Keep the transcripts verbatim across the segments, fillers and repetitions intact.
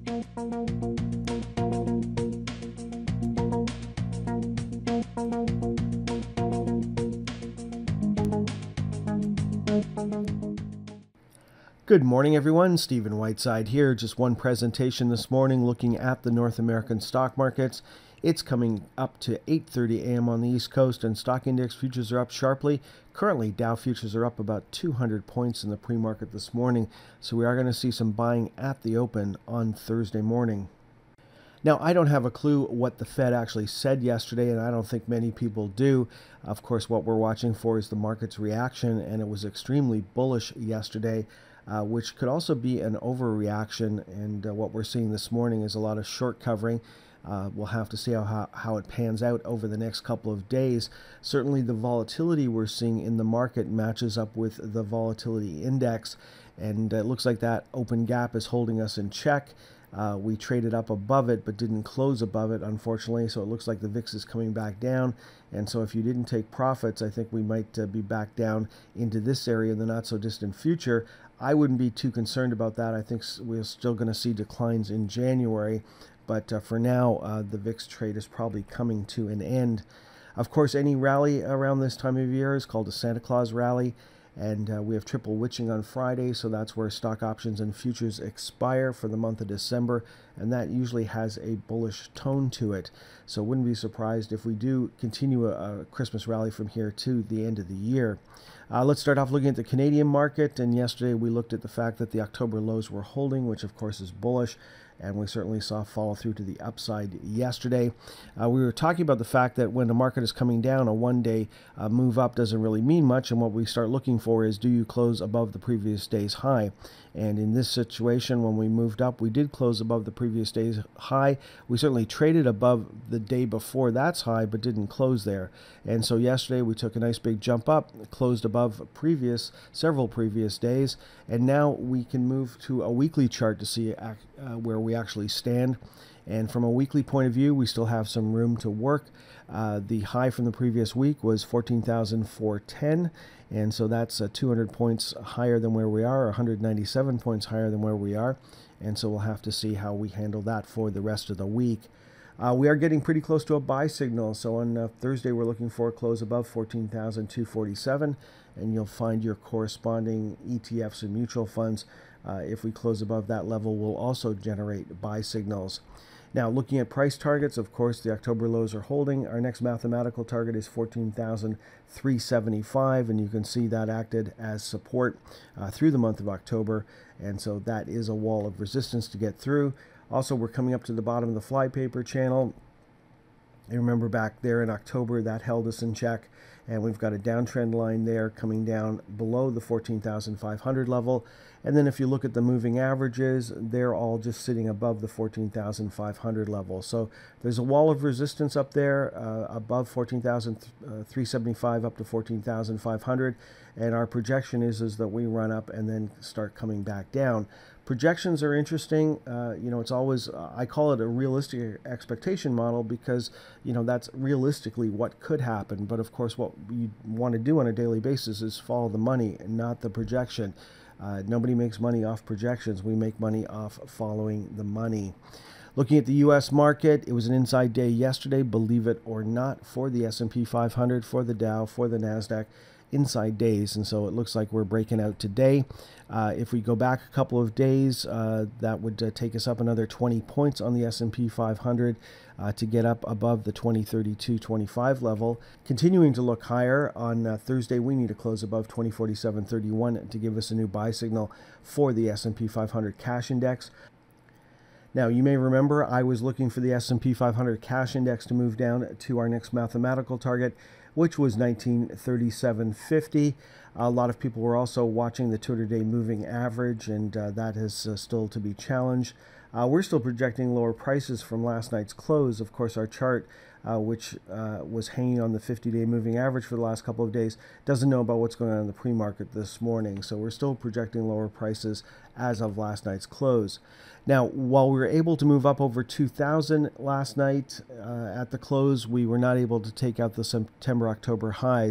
Good morning, everyone. Stephen Whiteside here. Just one presentation this morning looking at the North American stock markets. It's coming up to eight thirty a m on the East Coast, and stock index futures are up sharply. Currently, Dow futures are up about two hundred points in the pre-market this morning, so we are going to see some buying at the open on Thursday morning. Now, I don't have a clue what the Fed actually said yesterday, and I don't think many people do. Of course, what we're watching for is the market's reaction, and it was extremely bullish yesterday. Uh, which could also be an overreaction, and uh, what we're seeing this morning is a lot of short covering. Uh, we'll have to see how, how, how it pans out over the next couple of days. Certainly the volatility we're seeing in the market matches up with the volatility index, and it looks like that open gap is holding us in check. Uh, we traded up above it but didn't close above it, unfortunately, so it looks like the V I X is coming back down. And so if you didn't take profits, I think we might uh, be back down into this area in the not so distant future. I wouldn't be too concerned about that. I think we're still going to see declines in January, but uh, for now uh, the V I X trade is probably coming to an end. Of course, any rally around this time of year is called a Santa Claus rally. And uh, we have triple witching on Friday, so that's where stock options and futures expire for the month of December, and that usually has a bullish tone to it. So wouldn't be surprised if we do continue a, a Christmas rally from here to the end of the year. Uh, let's start off looking at the Canadian market, and yesterday we looked at the fact that the October lows were holding, which of course is bullish, and we certainly saw follow through to the upside yesterday. Uh, we were talking about the fact that when the market is coming down, a one-day uh, move up doesn't really mean much, and what we start looking for is, do you close above the previous day's high? And in this situation, when we moved up, we did close above the previous day's high. We certainly traded above the day before that's high, but didn't close there. And so yesterday we took a nice big jump up, closed above previous several previous days, and now we can move to a weekly chart to see uh, where we actually stand. And from a weekly point of view, we still have some room to work. Uh, the high from the previous week was fourteen thousand four hundred ten, and so that's uh, two hundred points higher than where we are, or one hundred ninety-seven points higher than where we are. And so we'll have to see how we handle that for the rest of the week. Uh, we are getting pretty close to a buy signal. So on uh, Thursday, we're looking for a close above fourteen thousand two hundred forty-seven, and you'll find your corresponding E T Fs and mutual funds. Uh, if we close above that level, will also generate buy signals. Now, looking at price targets, of course, the October lows are holding. Our next mathematical target is fourteen thousand three hundred seventy-five, and you can see that acted as support uh, through the month of October, and so that is a wall of resistance to get through. Also, we're coming up to the bottom of the flypaper channel. And remember back there in October, that held us in check, and we've got a downtrend line there coming down below the fourteen thousand five hundred level. And then if you look at the moving averages, they're all just sitting above the fourteen thousand five hundred level. So there's a wall of resistance up there uh, above fourteen thousand three hundred seventy-five up to fourteen thousand five hundred. And our projection is, is that we run up and then start coming back down. Projections are interesting. Uh, you know, it's always, uh, I call it a realistic expectation model because, you know, that's realistically what could happen. But of course, what you want to do on a daily basis is follow the money and not the projection. Uh, nobody makes money off projections. We make money off following the money. Looking at the U S market, it was an inside day yesterday, believe it or not, for the S and P five hundred, for the Dow, for the NASDAQ. Inside days, and so it looks like we're breaking out today. Uh, if we go back a couple of days, uh, that would uh, take us up another twenty points on the S and P five hundred uh, to get up above the twenty thirty-two twenty-five level. Continuing to look higher on uh, Thursday, we need to close above twenty forty-seven thirty-one to give us a new buy signal for the S and P five hundred cash index. Now, you may remember I was looking for the S and P five hundred cash index to move down to our next mathematical target, which was nineteen thirty-seven fifty. A lot of people were also watching the two hundred day moving average, and uh, that is uh, still to be challenged. Uh, we're still projecting lower prices from last night's close. Of course, our chart, uh, which uh, was hanging on the fifty day moving average for the last couple of days, doesn't know about what's going on in the pre-market this morning. So we're still projecting lower prices as of last night's close. Now, while we were able to move up over two thousand last night uh, at the close, we were not able to take out the September-October highs.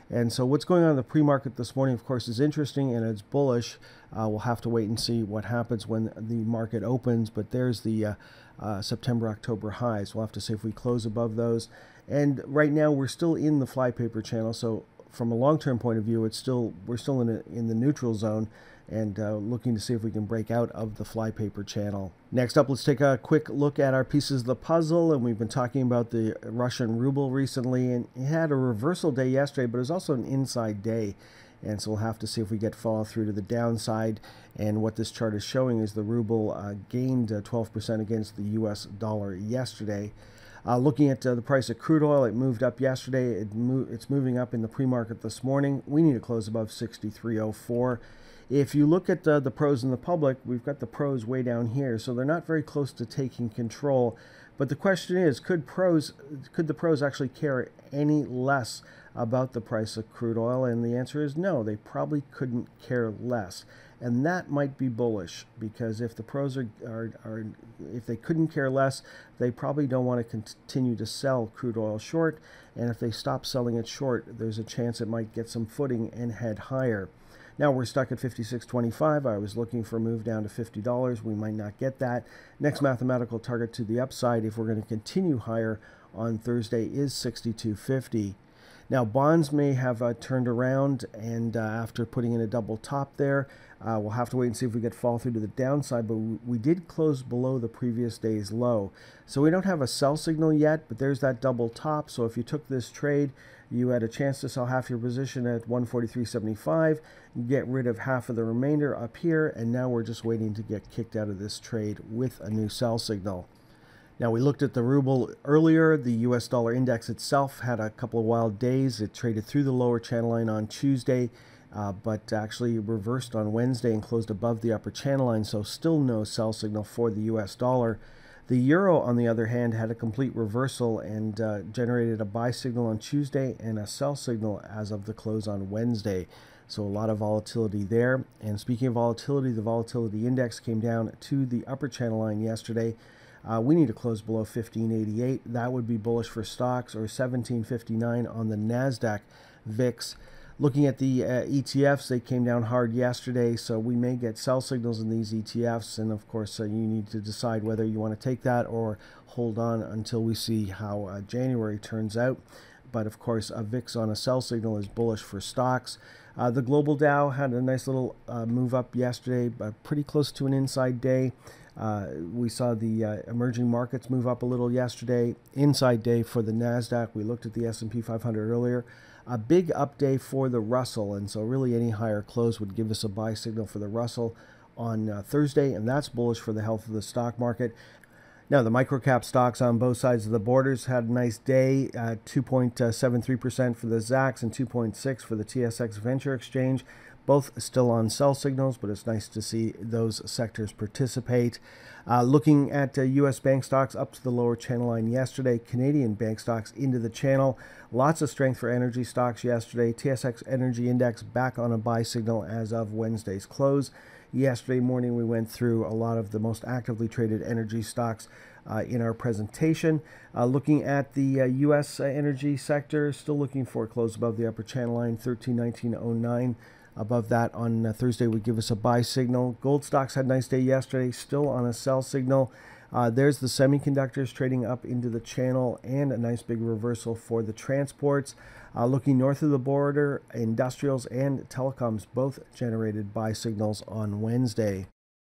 And so what's going on in the pre-market this morning, of course, is interesting and it's bullish. Uh, we'll have to wait and see what happens when the market opens. But there's the uh, uh, September, October highs. We'll have to see if we close above those. And right now we're still in the flypaper channel. So from a long-term point of view, it's still we're still in a, in the neutral zone, and uh, looking to see if we can break out of the flypaper channel. Next up, let's take a quick look at our pieces of the puzzle. And we've been talking about the Russian ruble recently, and it had a reversal day yesterday, but it was also an inside day. And so we'll have to see if we get follow through to the downside. And what this chart is showing is the ruble uh, gained uh, twelve percent against the U S dollar yesterday. Uh, looking at uh, the price of crude oil, it moved up yesterday. It mo it's moving up in the pre-market this morning. We need to close above sixty-three oh four. If you look at uh, the pros and the public, we've got the pros way down here, so they're not very close to taking control. But the question is, could pros, could the pros actually care any less about the price of crude oil? And the answer is no, they probably couldn't care less. And that might be bullish, because if the pros are, are, are if they couldn't care less, they probably don't want to continue to sell crude oil short. And if they stop selling it short, there's a chance it might get some footing and head higher. Now we're stuck at fifty-six twenty-five. I was looking for a move down to fifty dollars. We might not get that. Next mathematical target to the upside, if we're going to continue higher on Thursday, is sixty-two fifty. Now bonds may have uh, turned around, and uh, after putting in a double top there, uh, we'll have to wait and see if we get fall through to the downside, but we, we did close below the previous day's low. So we don't have a sell signal yet, but there's that double top. So if you took this trade, you had a chance to sell half your position at one forty-three seventy-five, get rid of half of the remainder up here, and now we're just waiting to get kicked out of this trade with a new sell signal. Now, we looked at the ruble earlier. The U S dollar index itself had a couple of wild days. It traded through the lower channel line on Tuesday, uh, but actually reversed on Wednesday and closed above the upper channel line, so still no sell signal for the U S dollar. The euro, on the other hand, had a complete reversal and uh, generated a buy signal on Tuesday and a sell signal as of the close on Wednesday. So a lot of volatility there. And speaking of volatility, the volatility index came down to the upper channel line yesterday. Uh, we need to close below fifteen eighty-eight. That would be bullish for stocks, or seventeen fifty-nine on the NASDAQ V I X. Looking at the uh, E T Fs, they came down hard yesterday, so we may get sell signals in these E T Fs. And of course, uh, you need to decide whether you want to take that or hold on until we see how uh, January turns out. But of course, a V I X on a sell signal is bullish for stocks. Uh, the global Dow had a nice little uh, move up yesterday, but pretty close to an inside day. Uh, we saw the uh, emerging markets move up a little yesterday. Inside day for the NASDAQ. We looked at the S and P five hundred earlier. A big up day for the Russell, and so really any higher close would give us a buy signal for the Russell on uh, Thursday, and that's bullish for the health of the stock market. Now, the microcap stocks on both sides of the borders had a nice day, uh, two point seven three percent for the ZAX and two point six for the T S X Venture Exchange. Both still on sell signals, but it's nice to see those sectors participate. Uh, looking at uh, U S bank stocks up to the lower channel line yesterday, Canadian bank stocks into the channel. Lots of strength for energy stocks yesterday. T S X Energy Index back on a buy signal as of Wednesday's close. Yesterday morning, we went through a lot of the most actively traded energy stocks uh, in our presentation. Uh, looking at the uh, U S uh, energy sector, still looking for a close above the upper channel line, thirteen nineteen oh nine. Above that on uh, Thursday would give us a buy signal. Gold stocks had a nice day yesterday, still on a sell signal. Uh, there's the semiconductors trading up into the channel, and a nice big reversal for the transports. Uh, looking north of the border, industrials and telecoms both generated buy signals on Wednesday.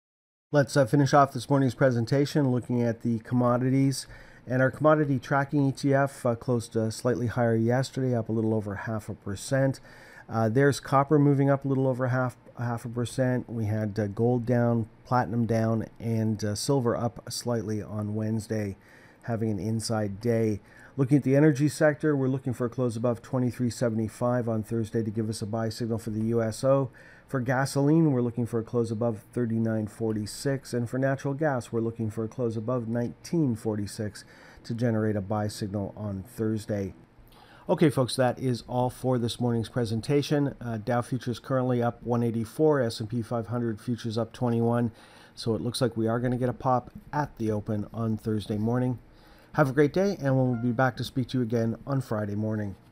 Let's uh, finish off this morning's presentation looking at the commodities. And our commodity tracking E T F uh, closed uh, slightly higher yesterday, up a little over half a percent. Uh, there's copper moving up a little over half half a percent. We had uh, gold down, platinum down, and uh, silver up slightly on Wednesday, having an inside day. Looking at the energy sector, we're looking for a close above twenty-three seventy-five on Thursday to give us a buy signal for the U S O. For gasoline, we're looking for a close above thirty-nine forty-six, and for natural gas, we're looking for a close above nineteen forty-six to generate a buy signal on Thursday. Okay, folks, that is all for this morning's presentation. Uh, Dow futures currently up one eighty-four, S and P five hundred futures up twenty-one. So it looks like we are going to get a pop at the open on Thursday morning. Have a great day, and we'll be back to speak to you again on Friday morning.